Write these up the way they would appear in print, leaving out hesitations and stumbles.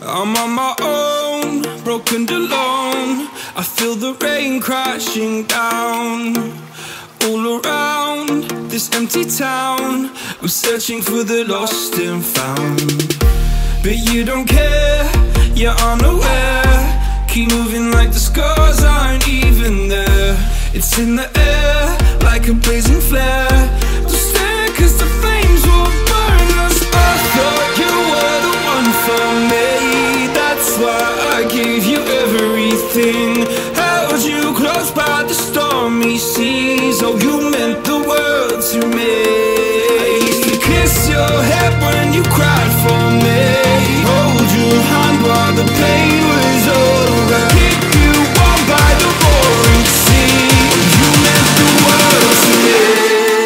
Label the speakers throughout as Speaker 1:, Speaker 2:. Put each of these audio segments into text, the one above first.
Speaker 1: I'm on my own, broken and alone. I feel the rain crashing down all around this empty town. I'm searching for the lost and found, but you don't care, you're unaware. Keep moving like the scars aren't even there. It's in the air like a blazing flare. Don't stare cause the flames will burn us. I thought you were the one for me, that's why I gave you everything. Held you close by the stormy seas. Oh, you meant the world to me. I used to kiss your head when you cried for me, hold your hand while the pain was over, keep you warm by the roaring sea. Oh, you meant the world to me.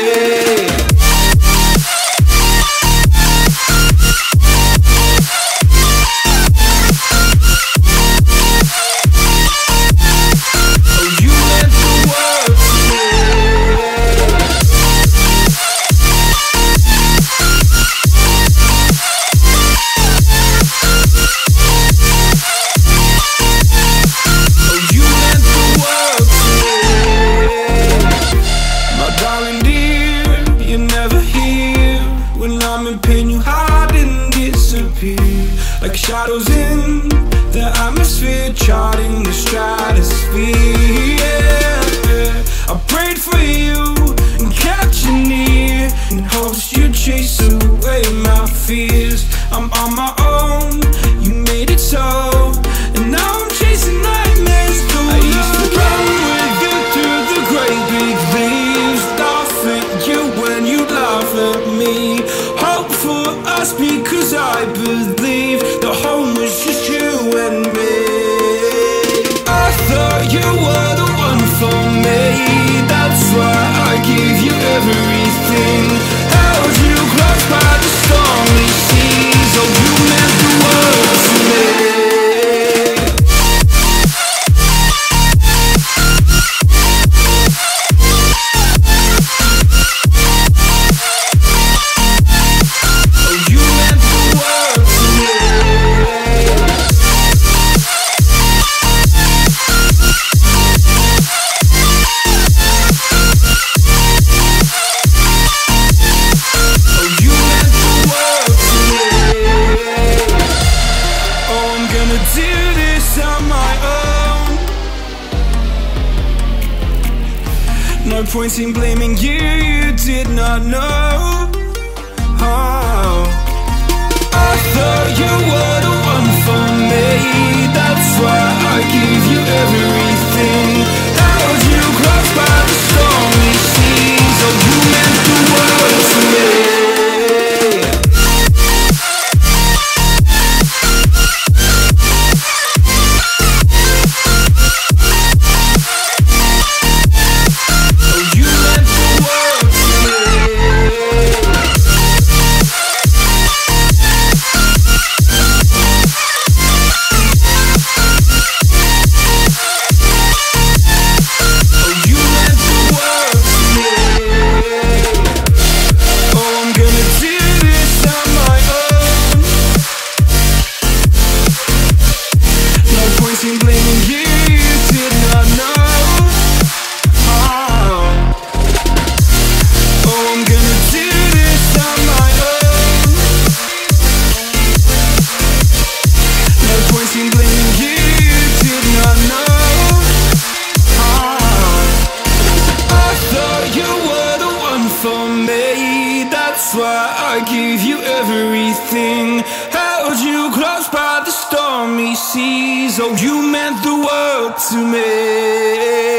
Speaker 1: Like shadows in the atmosphere, charting the stratosphere. Yeah. I prayed for you and kept you near in hopes you'd chase away my fears. I'm on my own, you made it so, and now I'm chasing nightmares too. I used to run with you through the great big leaves, laugh at you when you laugh at me. Hope for us because I believe the home was just you and me. I thought you were the one for me, that's why I gave you everything. Held you close by the stormy seas. Oh, you meant the world to me. Points in blaming you, you did not know. Oh, I thought you were the one for me, that's why I gave you everything. Held you close by the stormy seas. Oh, you meant the world to me. Oh, you meant the world to me.